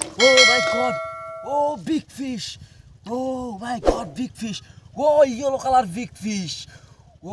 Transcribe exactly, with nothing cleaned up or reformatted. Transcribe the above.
Oh my god! Oh, big fish! Oh my god, big fish! Oh, yellow color big fish!